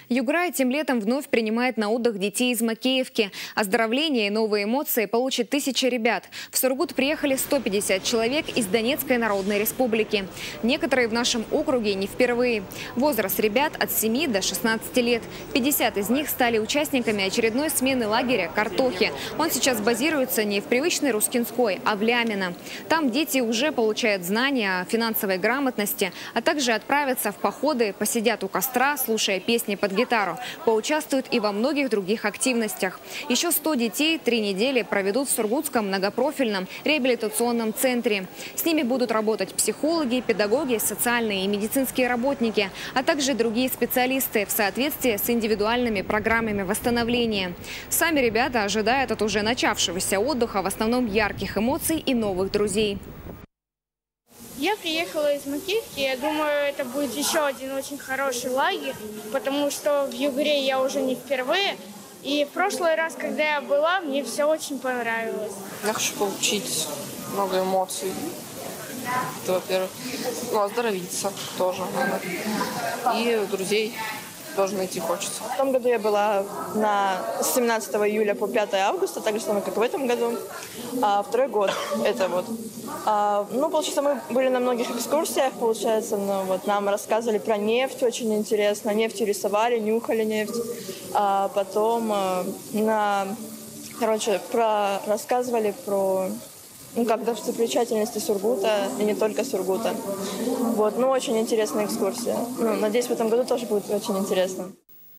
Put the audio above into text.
Югра этим летом вновь принимает на отдых детей из Макеевки. Оздоровление и новые эмоции получат тысячи ребят. В Сургут приехали 150 человек из Донецкой Народной Республики. Некоторые в нашем округе не впервые. Возраст ребят от 7 до 16 лет. 50 из них стали участниками очередной смены лагеря «Картохи». Он сейчас базируется не в привычной Рускинской, а в Лямино. Там дети уже получают знания о финансовой грамотности, а также отправятся в походы, посидят у костра, слушая песни под гитару, поучаствуют и во многих других активностях. Еще 100 детей 3 недели проведут в Сургутском многопрофильном реабилитационном центре. С ними будут работать психологи, педагоги, социальные и медицинские работники, а также другие специалисты в соответствии с индивидуальными программами восстановления. Сами ребята ожидают от уже начавшегося отдыха в основном ярких эмоций и новых друзей. Я приехала из Макеевки. Я думаю, это будет еще один очень хороший лагерь, потому что в Югре я уже не впервые. И в прошлый раз, когда я была, мне все очень понравилось. Я хочу получить много эмоций. Это, во-первых, оздоровиться тоже надо. И друзей тоже найти хочется. В том году я была с 17 июля по 5 августа, так же самое, как и в этом году. А второй год это вот. Получается, мы были на многих экскурсиях, получается, нам рассказывали про нефть, очень интересно. Нефтью рисовали, нюхали нефть. А потом рассказывали про достопримечательности Сургута, и не только Сургута. Очень интересная экскурсия. Надеюсь, в этом году тоже будет очень интересно.